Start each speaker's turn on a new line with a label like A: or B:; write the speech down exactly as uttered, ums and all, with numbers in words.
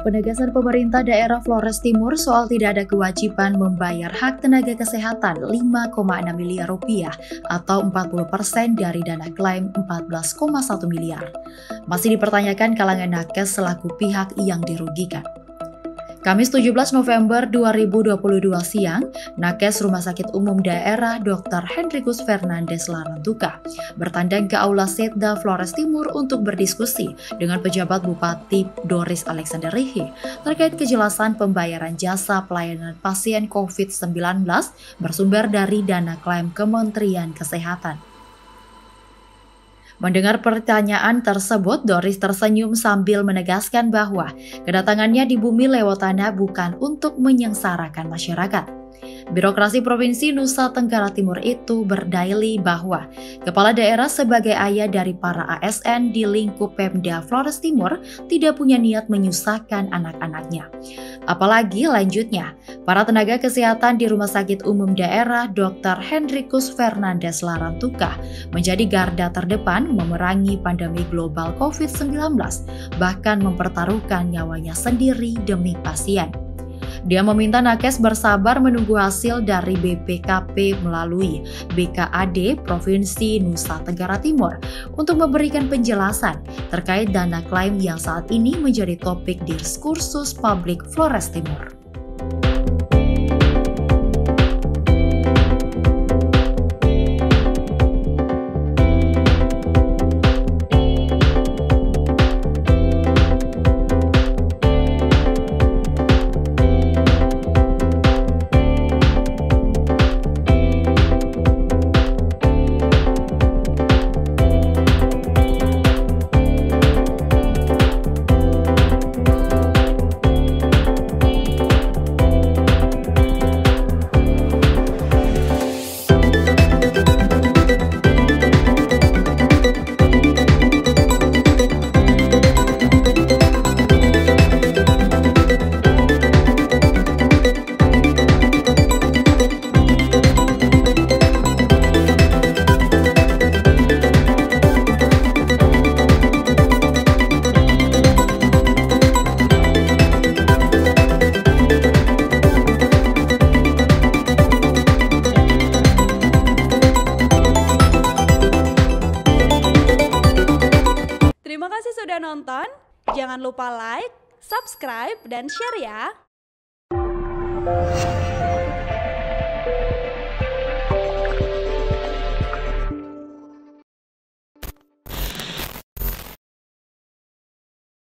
A: Penegasan pemerintah daerah Flores Timur soal tidak ada kewajiban membayar hak tenaga kesehatan lima koma enam miliar rupiah atau empat puluh persen dari dana klaim empat belas koma satu miliar. Masih dipertanyakan kalangan nakes selaku pihak yang dirugikan. Kamis tujuh belas November dua ribu dua puluh dua siang, Nakes Rumah Sakit Umum Daerah Doktor Henrikus Fernandes Larantuka bertandang ke Aula Setda Flores Timur untuk berdiskusi dengan pejabat Bupati Doris Alexander Rihe terkait kejelasan pembayaran jasa pelayanan pasien covid sembilan belas bersumber dari dana klaim Kementerian Kesehatan. Mendengar pertanyaan tersebut, Doris tersenyum sambil menegaskan bahwa kedatangannya di bumi lewat tanah bukan untuk menyengsarakan masyarakat. Birokrasi Provinsi Nusa Tenggara Timur itu berdalih bahwa kepala daerah sebagai ayah dari para A S N di lingkup Pemda Flores Timur tidak punya niat menyusahkan anak-anaknya. Apalagi lanjutnya, para tenaga kesehatan di Rumah Sakit Umum Daerah Doktor Henrikus Fernandes Larantuka menjadi garda terdepan memerangi pandemi global covid sembilan belas, bahkan mempertaruhkan nyawanya sendiri demi pasien. Dia meminta nakes bersabar menunggu hasil dari B P K P melalui B K A D Provinsi Nusa Tenggara Timur untuk memberikan penjelasan terkait dana klaim yang saat ini menjadi topik diskursus publik Flores Timur.
B: Terima kasih sudah nonton, jangan lupa like, subscribe, dan share ya!